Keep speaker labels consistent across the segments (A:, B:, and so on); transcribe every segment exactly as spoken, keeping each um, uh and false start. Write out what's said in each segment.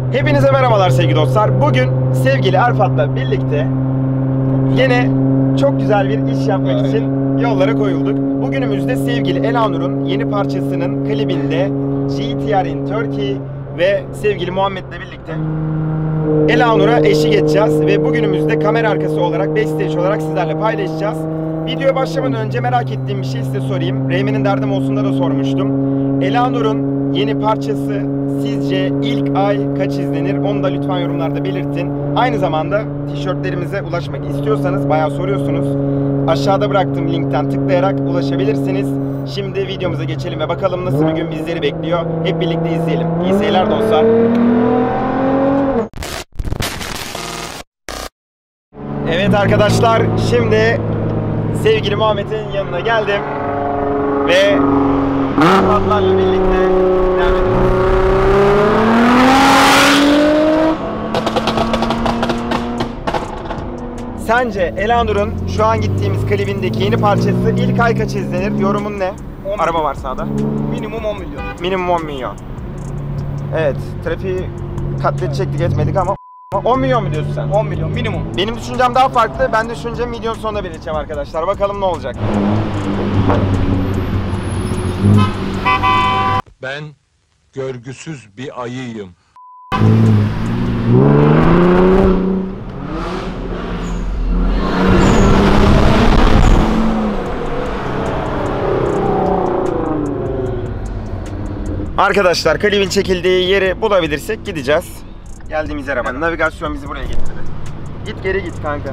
A: Hepinize merhabalar sevgili dostlar. Bugün sevgili Erfat'la birlikte yine çok güzel bir iş yapmak için yollara koyulduk. Bugünümüzde sevgili Elanur'un yeni parçasının klibinde G T R in Turkey ve sevgili Muhammed'le birlikte Elanur'a eşlik edeceğiz ve bugünümüzde kamera arkası olarak, backstage olarak sizlerle paylaşacağız. Videoya başlamadan önce merak ettiğim bir şey size sorayım. Reymen'in derdim olsun'da da sormuştum. Elanur'un yeni parçası sizce ilk ay kaç izlenir? Onu da lütfen yorumlarda belirtin. Aynı zamanda tişörtlerimize ulaşmak istiyorsanız, bayağı soruyorsunuz, aşağıda bıraktığım linkten tıklayarak ulaşabilirsiniz. Şimdi videomuza geçelim ve bakalım nasıl bir gün bizleri bekliyor. Hep birlikte izleyelim. İyi seyirler dostlar. Evet arkadaşlar, şimdi sevgili Muhammed'in yanına geldim ve Erfat'larla birlikte devam ediyoruz. Sence Elanur'un şu an gittiğimiz klibindeki yeni parçası ilk ay kaç izlenir? Yorumun ne? Araba var sağda.
B: Minimum on milyon.
A: Minimum on milyon. Evet, trafiği katledecektik etmedik ama on milyon mu diyorsun sen?
B: on milyon minimum.
A: Benim düşüncem daha farklı. Ben de düşüncem milyon sonuna belirteceğim arkadaşlar. Bakalım ne olacak.
C: Ben görgüsüz bir ayıyım.
A: Arkadaşlar klibin çekildiği yeri bulabilirsek gideceğiz. Geldiğimiz yere bak. Navigasyon bizi buraya getirdi. Git geri git kanka.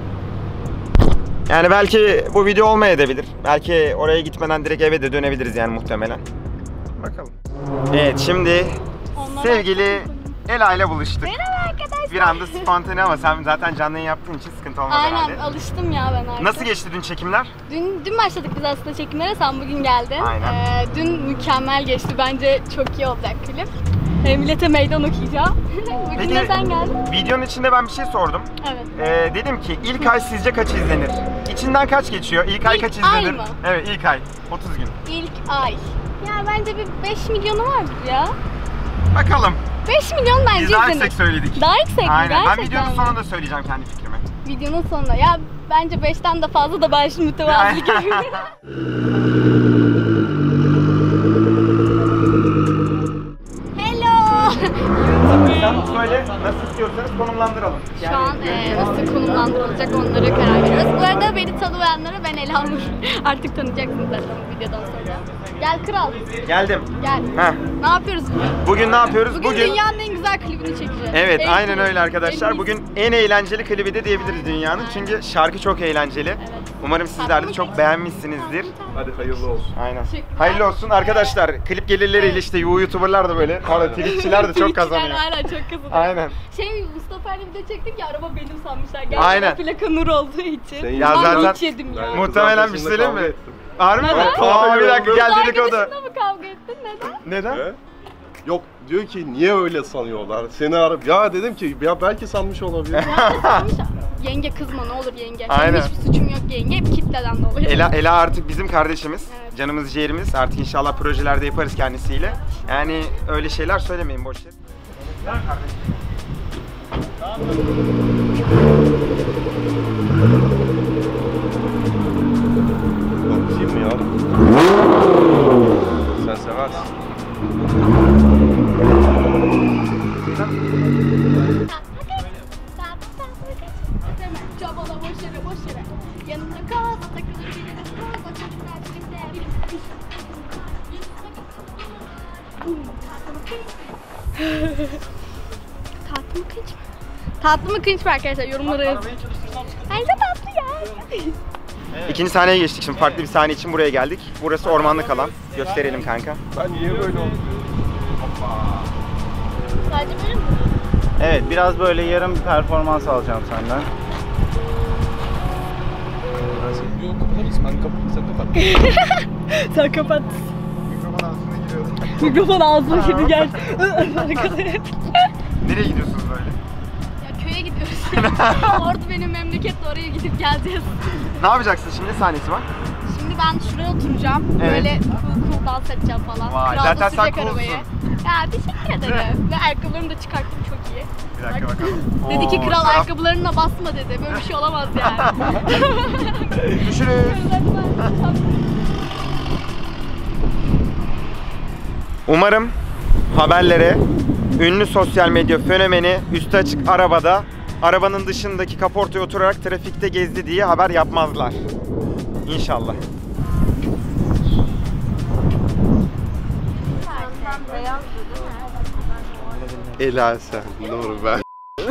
A: Yani belki bu video olmayabilir. Belki oraya gitmeden direkt eve de dönebiliriz yani muhtemelen. Bakalım. Evet şimdi
D: Onlar
A: sevgili Ela ile buluştuk.
D: Merhaba arkadaşlar.
A: Bir anda spontane ama sen zaten canlı yayın yaptığın için sıkıntı olmaz
D: Aynen,
A: herhalde.
D: alıştım ya ben artık.
A: Nasıl geçti dün çekimler?
D: Dün, dün başladık biz aslında çekimlere, sen bugün geldin.
A: Aynen.
D: Ee, dün mükemmel geçti, bence çok iyi olacak klip. Ee, millete meydan okuyacağım. Bugün
A: Peki,
D: de sen geldin.
A: videonun içinde ben bir şey sordum.
D: Evet.
A: Ee, dedim ki ilk ay sizce kaç izlenir? İçinden kaç geçiyor? İlk ay
D: İlk
A: kaç
D: ay
A: izlenir?
D: mı?
A: Evet, ilk ay. otuz gün.
D: İlk ay. Ya bence bir beş milyonu vardır ya.
A: Bakalım.
D: beş milyon bence
A: Biz daha
D: izlenir.
A: yüksek söyledik.
D: Daha yüksek mi?
A: Aynen. Ben
D: Gerçekten
A: videonun
D: mi?
A: sonunda söyleyeceğim kendi fikrimi.
D: Videonun sonunda. Ya bence beşten de fazla da ben şimdi mütevazılık yapıyorum. Hello.
A: Sen söyle, nasıl istiyorsanız konumlandıralım.
D: Şu an e, nasıl konumlandırılacak onlara karar veriyoruz. Bu arada beni tanımayanlara ben Elanur. Artık tanıyacaksınız zaten bu videodan sonra. Gel kral.
A: Geldim.
D: Gel.
A: Heh.
D: Ne yapıyoruz bugün?
A: Bugün ne yapıyoruz?
D: Bugün,
A: Bugün
D: dünyanın en güzel klibini çekeceğiz.
A: Evet,
D: En
A: aynen
D: iyi,
A: öyle arkadaşlar.
D: en
A: Bugün en eğlenceli klibi de diyebiliriz dünyanın.
D: Aynen.
A: Çünkü şarkı çok eğlenceli.
D: Evet.
A: Umarım sizler de çok beğenmişsinizdir.
B: Hadi hayırlı olsun.
A: Aynen.
D: Teşekkürler.
A: Hayırlı olsun arkadaşlar. Klip gelirleriyle işte YouTuber'lar da böyle, pardon Twitch'çiler de çok kazanıyor.
D: Aynen, çok kazanıyor.
A: Aynek.
D: Şey, Mustafa ile video çektik ya, araba benim sanmışlar. Gerçekten
A: Aynen.
D: plaka Nur olduğu için.
B: Sen
A: Ya
D: Ben
A: zaten-
D: hiç yedim ya.
B: Ben-
A: Muhtemelen bir şey söyleyeyim mi? Harbi mi?
D: Neden?
A: Aa bir dakika gel
D: Kız
A: dedikodu.
D: arkadaşınla mı kavga ettin? Neden?
A: Neden?
B: He? Yok, diyor ki niye öyle sanıyorlar? Seni arap. Ya dedim ki ya belki sanmış olabilir.
D: Yani sanmış, yenge kızma ne olur yenge. Benim
A: Aynen.
D: hiçbir suçum yok yenge. Hep kitleden dolayı.
A: Ela, Ela artık bizim kardeşimiz.
D: Evet.
A: Canımız ciğerimiz. Artık inşallah projelerde yaparız kendisiyle. Yani öyle şeyler söylemeyin boş ver.
B: Bakayım mı ya? Sen seversin.
D: Çabala boş yere boş yere. Yanımda kal, takılır birine kal, o çocuklar birlikte. Tatlı mı kınç mı? Tatlı mı kınç mı arkadaşlar? Yorumlara yazın. Bence tatlı ya.
A: İkinci sahneye geçtik şimdi. Farklı bir sahne için buraya geldik. Burası ormanlık alan. Gösterelim kanka.
B: Ben niye böyle oldum?
D: Sadece böyle mi?
E: Evet, biraz böyle yarım bir performans alacağım senden.
B: Yok kapatarız. Ben kapat. Sen kapat.
D: Sen kapat.
A: Mikrofon ağzına giriyorum.
D: Mikrofon ağzına girdi gel.
A: Nereye gidiyorsunuz böyle?
D: Ya köye gidiyoruz. Orada benim memleket, oraya gidip geleceğiz.
A: Ne yapacaksın şimdi? Sahnesi var.
D: Şimdi ben şuraya oturacağım.
A: Evet.
D: Böyle cool cool dans edeceğim falan.
A: Vay,
D: Kral da
A: zaten sen
D: sürecek
A: coolsun.
D: arabayı. Ya teşekkür ederim. Ve ayakkabılarımı da çıkarttım, çok iyi.
A: Bir dakika bakalım.
D: Dedi ki
A: Oo,
D: kral
A: taraf-
D: ayakkabılarına basma dedi. Böyle bir şey olamaz yani.
A: Görüşürüz. Umarım haberlere ünlü sosyal medya fenomeni üstü açık arabada arabanın dışındaki kaportaya oturarak trafikte gezdi diye haber yapmazlar. İnşallah.
B: Ela sen, Nur ben.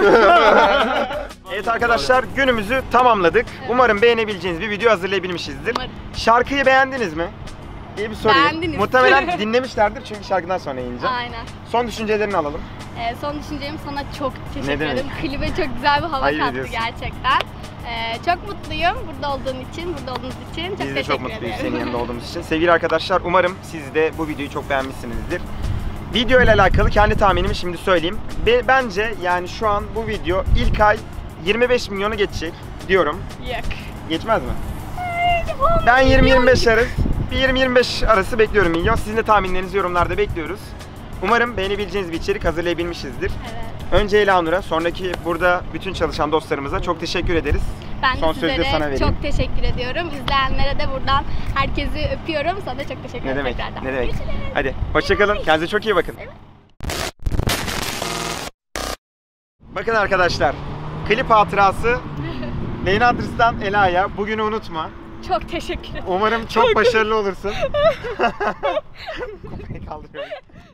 A: Evet arkadaşlar, günümüzü tamamladık. Umarım beğenebileceğiniz bir video hazırlayabilmişizdir.
D: Umarım.
A: Şarkıyı beğendiniz mi diye bir sorayım.
D: Beğendiniz.
A: Muhtemelen dinlemişlerdir çünkü şarkıdan sonra yayınlayacağım.
D: Aynen.
A: Son düşüncelerini alalım.
D: Ee, son düşüncem sana çok teşekkür
A: Ne demek?
D: ederim. Klibe çok güzel bir hava
A: Hayır
D: kattı
A: ediyorsun.
D: gerçekten. Ee, çok mutluyum burada olduğun için, burada olduğunuz için. Çok
A: Biz de
D: teşekkür
A: çok mutluyuz
D: ederim.
A: senin yanında olduğumuz için. Sevgili arkadaşlar, umarım siz de bu videoyu çok beğenmişsinizdir. Video ile alakalı kendi tahminimi şimdi söyleyeyim. Be- bence yani şu an bu video ilk ay yirmi beş milyonu geçecek diyorum.
D: Yok.
A: Geçmez mi? Ben yirmi yirmi beş arası, bir yirmi yirmi beş arası bekliyorum milyon. Sizin de tahminlerinizi yorumlarda bekliyoruz. Umarım beğenebileceğiniz bir içerik hazırlayabilmişizdir.
D: Evet.
A: Önce Elanur'a, sonraki burada bütün çalışan dostlarımıza çok teşekkür ederiz.
D: Ben de
A: Son sözü de
D: sizlere
A: sana vereyim.
D: çok teşekkür ediyorum. İzleyenlere de buradan herkesi öpüyorum. Sana da çok teşekkür
A: Ne
D: ederim
A: demek?
D: tekrardan.
A: Ne demek?
D: Görüşürüz.
A: Hadi hoşçakalın. Kendinize çok iyi bakın. Bakın arkadaşlar, klip hatırası Leyla Adres'ten Ela'ya, bugünü unutma.
D: Çok teşekkür ederim.
A: Umarım çok başarılı olursun. Kupayı kaldırıyorum.